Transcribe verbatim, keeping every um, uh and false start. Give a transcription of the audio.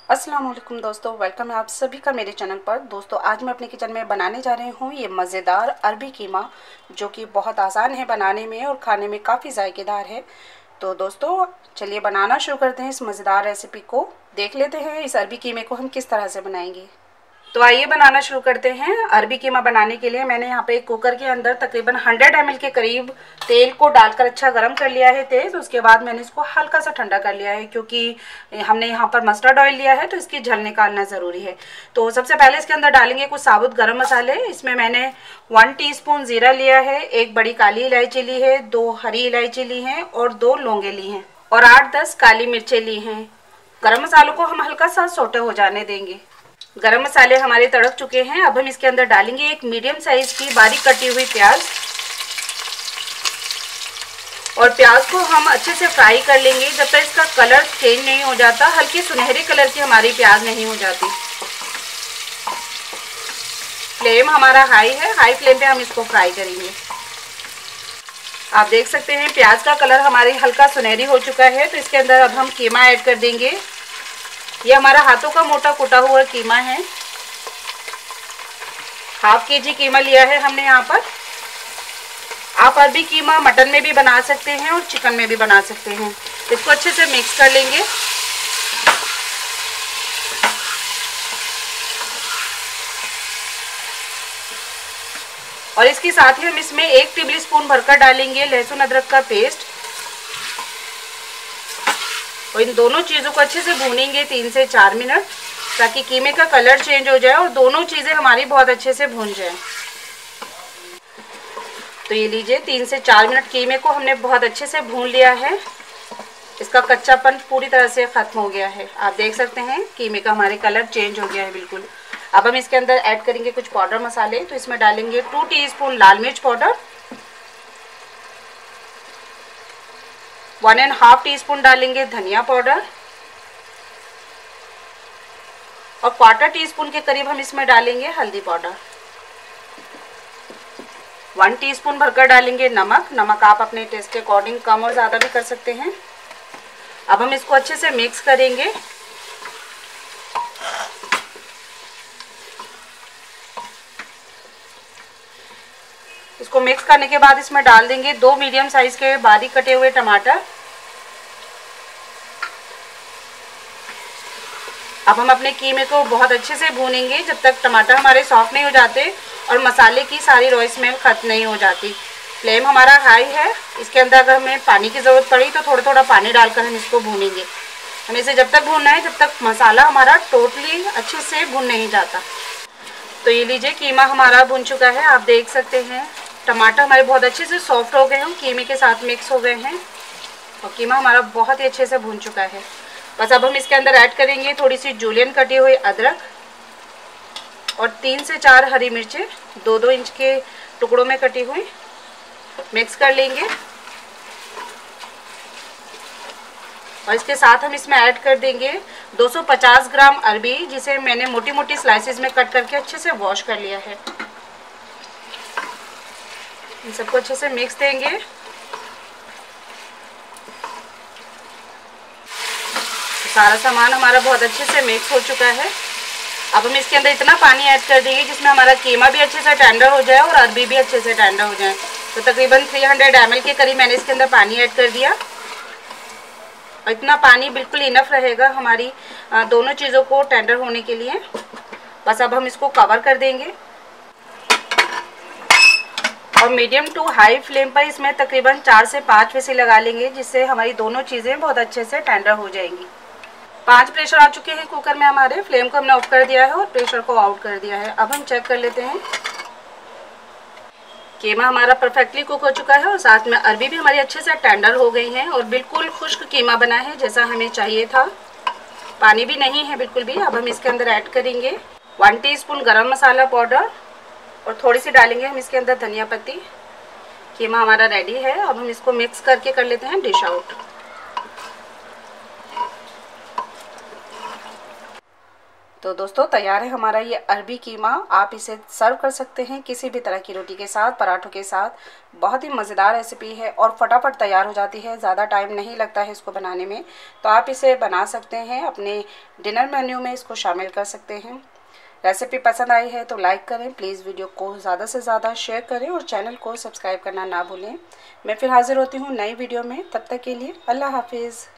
अस्सलाम वालेकुम दोस्तों, वेलकम है आप सभी का मेरे चैनल पर। दोस्तों आज मैं अपने किचन में बनाने जा रही हूँ ये मज़ेदार अरबी कीमा, जो कि बहुत आसान है बनाने में और खाने में काफ़ी जायकेदार है। तो दोस्तों चलिए बनाना शुरू करते हैं। इस मज़ेदार रेसिपी को देख लेते हैं, इस अरबी कीमे को हम किस तरह से बनाएंगे। तो आइए बनाना शुरू करते हैं। अरबी कीमा बनाने के लिए मैंने यहाँ पे एक कुकर के अंदर तकरीबन सौ एम एल के करीब तेल को डालकर अच्छा गर्म कर लिया है तेज। उसके बाद मैंने इसको हल्का सा ठंडा कर लिया है, क्योंकि हमने यहाँ पर मस्टर्ड ऑयल लिया है तो इसकी झल निकालना ज़रूरी है। तो सबसे पहले इसके अंदर डालेंगे कुछ साबुत गरम मसाले। इसमें मैंने वन टीस्पून ज़ीरा लिया है, एक बड़ी काली इलायची ली है, दो हरी इलायची ली हैं और दो लौंगे ली हैं और आठ दस काली मिर्चें ली हैं। गरम मसालों को हम हल्का सा सोटे हो जाने देंगे। गरम मसाले हमारे तड़क चुके हैं। अब हम इसके अंदर डालेंगे एक मीडियम साइज की बारीक कटी हुई प्याज, और प्याज को हम अच्छे से फ्राई कर लेंगे जब तक इसका कलर चेंज नहीं हो जाता, हल्की सुनहरे कलर की हमारी प्याज नहीं हो जाती। फ्लेम हमारा हाई है, हाई फ्लेम पे हम इसको फ्राई करेंगे। आप देख सकते हैं प्याज का कलर हमारी हल्का सुनहरी हो चुका है। तो इसके अंदर अब हम कीमा ऐड कर देंगे। ये हमारा हाथों का मोटा कुटा हुआ कीमा है। हाफ के जी कीमा लिया है हमने यहाँ पर। आप अरबी कीमा मटन में भी बना सकते हैं और चिकन में भी बना सकते हैं। इसको अच्छे से मिक्स कर लेंगे। और इसके साथ ही हम इसमें एक टेबल स्पून भरकर डालेंगे लहसुन अदरक का पेस्ट, और इन दोनों चीज़ों को अच्छे से भूनेंगे तीन से चार मिनट, ताकि कीमे का कलर चेंज हो जाए और दोनों चीज़ें हमारी बहुत अच्छे से भून जाएं। तो ये लीजिए, तीन से चार मिनट कीमे को हमने बहुत अच्छे से भून लिया है। इसका कच्चापन पूरी तरह से ख़त्म हो गया है। आप देख सकते हैं कीमे का हमारे कलर चेंज हो गया है बिल्कुल। अब हम इसके अंदर ऐड करेंगे कुछ पाउडर मसाले। तो इसमें डालेंगे टू टीस्पून लाल मिर्च powder, one and half teaspoon डालेंगे धनिया पाउडर, और क्वार्टर टी स्पून के करीब हम इसमें डालेंगे हल्दी पाउडर। वन टीस्पून भरकर डालेंगे नमक। नमक आप अपने टेस्ट के अकॉर्डिंग कम और ज़्यादा भी कर सकते हैं। अब हम इसको अच्छे से मिक्स करेंगे। इसको मिक्स करने के बाद इसमें डाल देंगे दो मीडियम साइज के बारीक कटे हुए टमाटर। अब हम अपने कीमे को बहुत अच्छे से भूनेंगे जब तक टमाटर हमारे सॉफ्ट नहीं हो जाते और मसाले की सारी रॉ स्मेल खत्म नहीं हो जाती। फ्लेम हमारा हाई है। इसके अंदर अगर हमें पानी की ज़रूरत पड़ी तो थोड़ा थोड़ा पानी डालकर हम इसको भूनेंगे। हमें इसे जब तक भूनना है जब तक मसाला हमारा टोटली अच्छे से भून नहीं जाता। तो ये लीजिए, कीमा हमारा भून चुका है। आप देख सकते हैं टमाटर हमारे बहुत अच्छे से सॉफ्ट हो गए हैं, कीमे के साथ मिक्स हो गए हैं और कीमा हमारा बहुत ही अच्छे से भून चुका है। बस अब हम इसके अंदर ऐड करेंगे थोड़ी सी जूलियन कटी हुई अदरक और तीन से चार हरी मिर्चें दो दो इंच के टुकड़ों में कटी हुई। मिक्स कर लेंगे और इसके साथ हम इसमें ऐड कर देंगे दो सौ पचास ग्राम अरबी, जिसे मैंने मोटी मोटी स्लाइसेस में कट करके अच्छे से वॉश कर लिया है। इन सबको अच्छे से मिक्स देंगे। सारा सामान हमारा बहुत अच्छे से मिक्स हो चुका है। अब हम इसके अंदर इतना पानी ऐड कर देंगे जिसमें हमारा कीमा भी अच्छे से टेंडर हो जाए और अरबी भी अच्छे से टेंडर हो जाए। तो तकरीबन तीन सौ एम एल के करीब मैंने इसके अंदर पानी ऐड कर दिया, और इतना पानी बिल्कुल इनफ रहेगा हमारी दोनों चीज़ों को टेंडर होने के लिए। बस अब हम इसको कवर कर देंगे और मीडियम टू हाई फ्लेम पर इसमें तकरीबन चार से पाँच विसिल लगा लेंगे, जिससे हमारी दोनों चीज़ें बहुत अच्छे से टेंडर हो जाएंगी। पांच प्रेशर आ चुके हैं कुकर में हमारे। फ्लेम को हमने ऑफ कर दिया है और प्रेशर को आउट कर दिया है। अब हम चेक कर लेते हैं। कीमा हमारा परफेक्टली कुक हो चुका है और साथ में अरबी भी हमारी अच्छे से टेंडर हो गई है और बिल्कुल खुश्क कीमा बना है जैसा हमें चाहिए था। पानी भी नहीं है बिल्कुल भी। अब हम इसके अंदर ऐड करेंगे वन टीस्पून गरम मसाला पाउडर और थोड़ी सी डालेंगे हम इसके अंदर धनिया पत्ती। कीमा हमारा रेडी है। अब हम इसको मिक्स करके कर लेते हैं डिश आउट। तो तो दोस्तों तैयार है हमारा ये अरबी कीमा। आप इसे सर्व कर सकते हैं किसी भी तरह की रोटी के साथ, पराठों के साथ। बहुत ही मज़ेदार रेसिपी है और फटाफट तैयार हो जाती है, ज़्यादा टाइम नहीं लगता है इसको बनाने में। तो आप इसे बना सकते हैं, अपने डिनर मेन्यू में इसको शामिल कर सकते हैं। रेसिपी पसंद आई है तो लाइक करें प्लीज़, वीडियो को ज़्यादा से ज़्यादा शेयर करें और चैनल को सब्सक्राइब करना ना भूलें। मैं फिर हाज़िर होती हूँ नई वीडियो में, तब तक के लिए अल्लाह हाफिज़।